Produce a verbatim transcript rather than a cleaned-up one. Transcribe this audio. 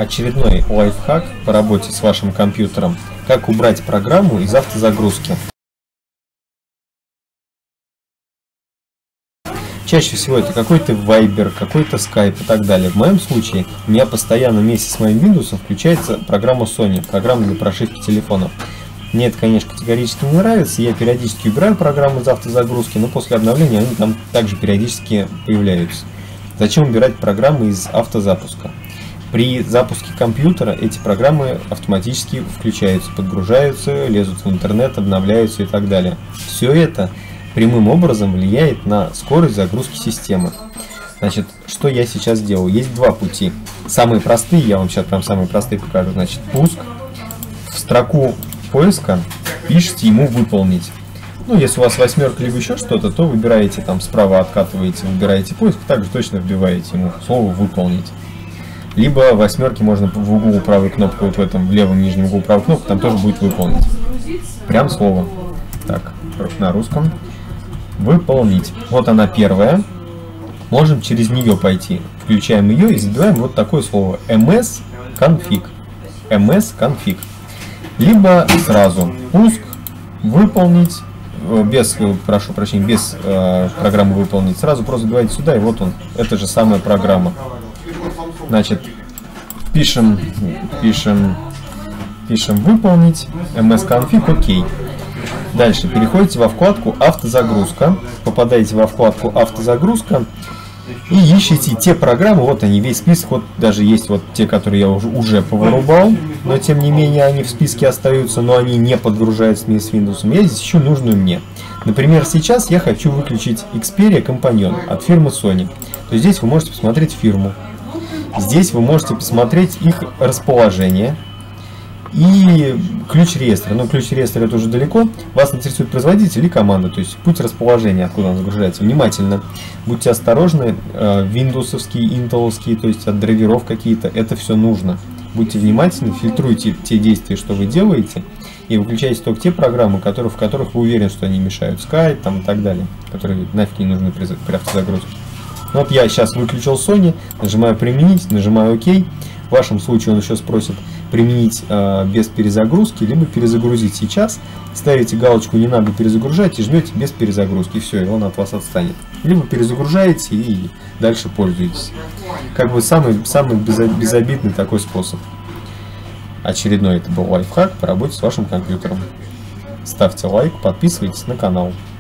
очередной лайфхак по работе с вашим компьютером. Как убрать программу из автозагрузки. Чаще всего это какой-то Viber, какой-то Skype и так далее. В моем случае у меня постоянно вместе с моим Windows включается программа Sony, программа для прошивки телефонов. Мне это, конечно, категорически не нравится. Я периодически убираю программы из автозагрузки, но после обновления они там также периодически появляются. Зачем убирать программы из автозапуска? При запуске компьютера эти программы автоматически включаются, подгружаются, лезут в интернет, обновляются и так далее. Все это прямым образом влияет на скорость загрузки системы. Значит, что я сейчас делаю? Есть два пути. Самые простые, я вам сейчас прям самые простые покажу. Значит, пуск. В строку поиска пишите ему «Выполнить». Ну, если у вас восьмерка либо еще что-то, то выбираете там справа, откатываете, выбираете поиск, также точно вбиваете ему слово «Выполнить». Либо восьмерки можно в углу правой кнопкой, вот в этом в левом нижнем углу правой кнопки, там тоже будет «Выполнить». Прям слово. Так, на русском. «Выполнить». Вот она первая. Можем через нее пойти. Включаем ее и забиваем вот такое слово msconfig. msconfig. Либо сразу пуск, выполнить, без, прошу прощения, без э, программы выполнить. Сразу просто добавить сюда, и вот он, это же самая программа. Значит, пишем, пишем, пишем выполнить, msconfig, окей. Дальше переходите во вкладку автозагрузка, попадаете во вкладку автозагрузка и ищите те программы, вот они, весь список, вот даже есть вот те, которые я уже, уже повырубал, но тем не менее они в списке остаются, но они не подгружаются вместе с Windows. Я здесь ищу нужную мне. Например, сейчас я хочу выключить Xperia Companion от фирмы Sony. То есть здесь вы можете посмотреть фирму, здесь вы можете посмотреть их расположение и ключ реестра. Но ключ реестра это уже далеко. Вас интересует производитель и команда, то есть путь расположения, откуда он загружается. Внимательно, будьте осторожны, виндовсовские, интеловские, то есть от драйверов какие-то, это все нужно. Будьте внимательны, фильтруйте те действия, что вы делаете, и выключайте только те программы, которые, в которых вы уверены, что они мешают. Skype там, и так далее, которые нафиг не нужны при, при автозагрузке. Вот я сейчас выключил Sony, нажимаю «Применить», нажимаю «Ок». В вашем случае он еще спросит применить э, без перезагрузки, либо перезагрузить сейчас. Ставите галочку «Не надо перезагружать» и жмете «Без перезагрузки». И все, и он от вас отстанет. Либо перезагружаете и дальше пользуетесь. Как бы самый, самый безобидный такой способ. Очередной это был лайфхак по работе с вашим компьютером. Ставьте лайк, подписывайтесь на канал.